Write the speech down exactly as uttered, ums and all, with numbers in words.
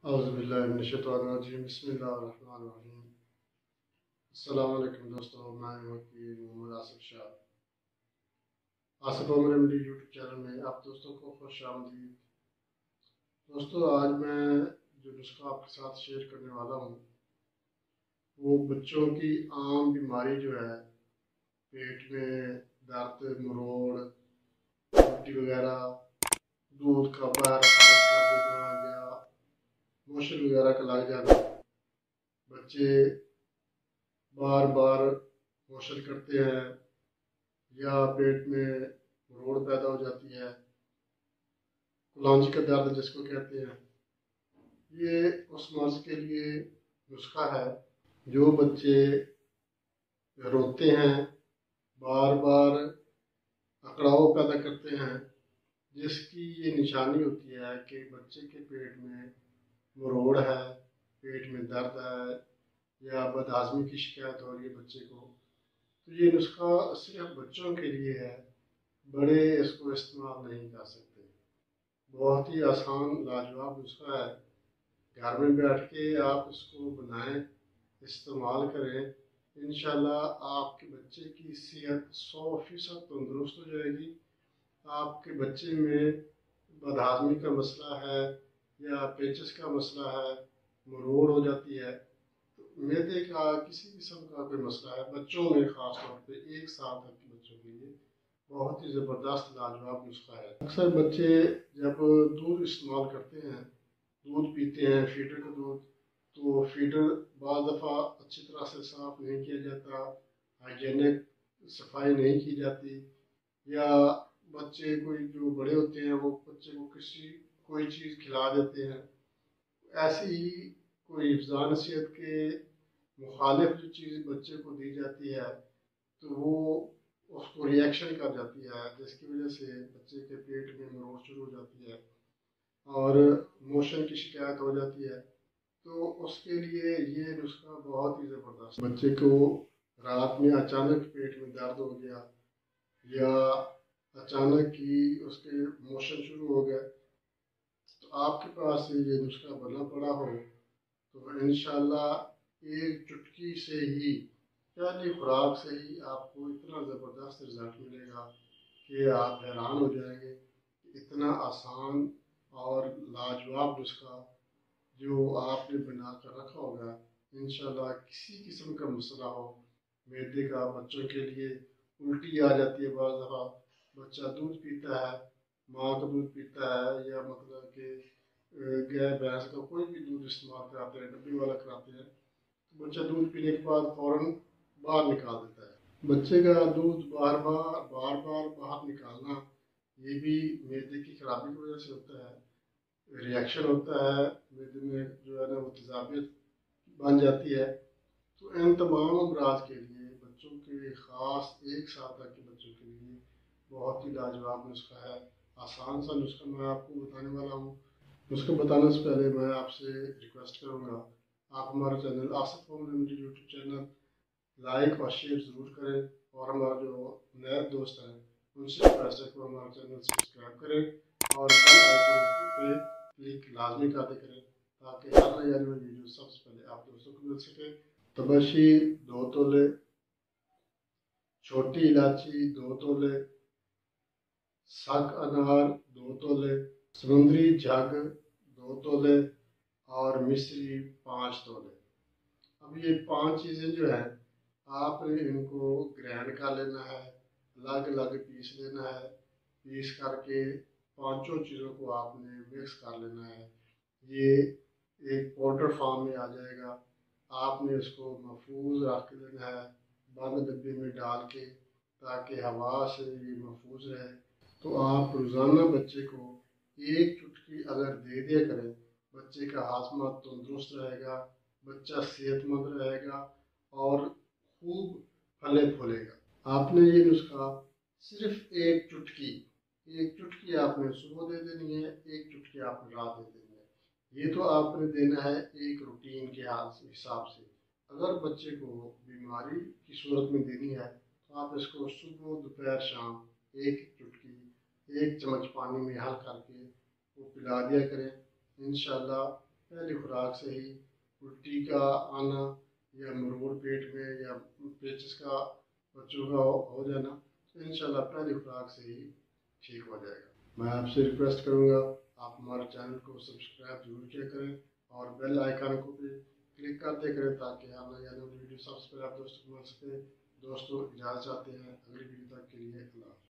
اعوذ باللہ من الشیطان الرجیم بسم اللہ الرحمن الرحیم۔ السلام علیکم دوستو، میں وکیل Muhammad Asif Shah, Asif Umar remedy YouTube channel میں آپ دوستوں کو خوش آمدید۔ دوستو، آج میں جو نسخہ آپ کے ساتھ شیئر کرنے والا ہوں وہ بچوں کی عام بیماری جو ہے، پیٹ میں درد، مروڑ، الٹی وغیرہ، دودھ کا باہر خارج کر دینا یا موشن وغیرہ کا لگ جانا، بچے بار بار موشن کرتے ہیں یا پیٹ میں مروڑ پیدا ہو جاتی ہے، کلانجی کا درد جس کو کہتے ہیں، یہ اس مرض کے لیے نسخہ ہے۔ جو بچے روتے ہیں، بار بار اکڑاؤ پیدا کرتے ہیں، جس کی یہ نشانی ہوتی ہے کہ بچے کے پیٹ میں مروڑ ہے، پیٹ میں درد ہے یا بدہضمی کی شکایت ہو رہی ہے بچے کو، تو یہ نسخہ صرف بچوں کے لیے ہے، بڑے اس کو استعمال نہیں کر سکتے۔ بہت ہی آسان لاجواب نسخہ ہے، گھر میں بیٹھ کے آپ اس کو بنائیں، استعمال کریں، انشاءاللہ آپ کے بچے کی صحت سو فیصد تندرست ہو جائے گی۔ آپ کے بچے میں بدہضمی کا مسئلہ ہے یا پیچس کا مسئلہ ہے، مروڑ ہو جاتی ہے، تو معدے کا کسی قسم کا کوئی مسئلہ ہے، بچوں میں خاص طور پہ ایک سال تک کے بچوں کے لیے بہت ہی زبردست لاجواب نسخہ ہے۔ اکثر بچے جب دودھ استعمال کرتے ہیں، دودھ پیتے ہیں، فیڈر کا دودھ، تو فیڈر بعض دفعہ اچھی طرح سے صاف نہیں کیا جاتا، ہائیجینک صفائی نہیں کی جاتی، یا بچے کوئی جو بڑے ہوتے ہیں وہ بچے کو کسی کوئی چیز کھلا دیتے ہیں، ایسی ہی کوئی حفظان صحت کے مخالف جو چیز بچے کو دی جاتی ہے تو وہ اس کو ری ایکشن کر جاتی ہے، جس کی وجہ سے بچے کے پیٹ میں مروڑ شروع ہو جاتی ہے اور موشن کی شکایت ہو جاتی ہے۔ تو اس کے لیے یہ نسخہ بہت ہی زبردست۔ بچے کو رات میں اچانک پیٹ میں درد ہو گیا یا اچانک ہی اس کے موشن شروع ہو گئے، تو آپ کے پاس یہ نسخہ بنا پڑا ہو تو انشاءاللہ ایک چٹکی سے ہی، پہلی خوراک سے ہی آپ کو اتنا زبردست رزلٹ ملے گا کہ آپ حیران ہو جائیں گے کہ اتنا آسان اور لاجواب نسخہ جو آپ نے بنا کر رکھا ہوگا، انشاءاللہ کسی قسم کا مسئلہ ہو معدے کا، بچوں کے لیے الٹی آ جاتی ہے، بعض دفعہ بچہ دودھ پیتا ہے، ماں کا دودھ پیتا ہے یا مطلب کہ گائے بھینس کا کوئی بھی دودھ استعمال کراتے ہیں، ڈبی والا کراتے ہیں، تو بچہ دودھ پینے کے بعد فوراً باہر نکال دیتا ہے۔ بچے کا دودھ بار بار بار بار باہر نکالنا یہ بھی معدے کی خرابی کی وجہ سے ہوتا ہے، ریئیکشن ہوتا ہے، معدے میں جو ہے نا وہ تیزابیت بن جاتی ہے۔ تو ان تمام امراض کے لیے بچوں کے خاص ایک سال تک کے بچوں کے لیے بہت ہی لاجواب نسخہ ہے، آسان سا نسخہ میں آپ کو بتانے والا ہوں۔ نسخہ بتانے سے پہلے میں آپ سے ریکویسٹ کروں گا، آپ ہمارا channel Asif Umar remedy YouTube channel like اور شیئر ضرور کریں، اور ہمارا جو نئے دوست ہیں ان سے ریکویسٹ ہے کہ وہ ہمارا چینل سبسکرائب کریں اور بیل آئیکن پہ کلک لازمی کرتے کریں تاکہ ہر نئی آنے والی ویڈیو سب سے پہلے آپ دوستوں کو مل سکے۔ تبشی دو تولے، چھوٹی الائچی دو تولے، سک انار دو تولے، سمندری جھگ دو تولے اور مصری پانچ تولے۔ اب یہ پانچ چیزیں جو ہیں آپ نے ان کو گرینڈ کر لینا ہے، الگ الگ پیس لینا ہے، پیس کر کے پانچوں چیزوں کو آپ نے مکس کر لینا ہے، یہ ایک پاؤڈر فارم میں آ جائے گا۔ آپ نے اس کو محفوظ رکھ لینا ہے بند ڈبے میں ڈال کے تاکہ ہوا سے یہ محفوظ رہے۔ تو آپ روزانہ بچے کو ایک چٹکی اگر دے دیا کریں، بچے کا ہاضمہ تندرست رہے گا، بچہ صحت مند رہے گا اور خوب پھلے پھولے گا۔ آپ نے یہ نسخہ صرف ایک چٹکی ایک چٹکی آپ نے صبح دے دینی ہے، ایک چٹکی آپ نے رات دے دینی ہے۔ یہ تو آپ نے دینا ہے ایک روٹین کے حساب سے۔ اگر بچے کو بیماری کی صورت میں دینی ہے تو آپ اس کو صبح دوپہر شام ایک چٹکی ایک چمچ پانی میں حل کر کے وہ پلا دیا کریں، انشاءاللہ پہلی خوراک سے ہی الٹی کا آنا یا مرور پیٹ میں یا پیچس کا بچوں کا ہو جانا تو انشاءاللہ پہلی خوراک سے ہی ٹھیک ہو جائے گا۔ میں آپ سے ریکویسٹ کروں گا آپ ہمارے چینل کو سبسکرائب ضرور کیا کریں اور بیل آئیکن کو بھی کلک کرتے کریں تاکہ آنے والی ویڈیو سب سے پہلے آپ دوستوں کو مل سکے۔ دوستوں اجازت چاہتے ہیں، اگلی ویڈیو تک کے لیے اللہ حافظ۔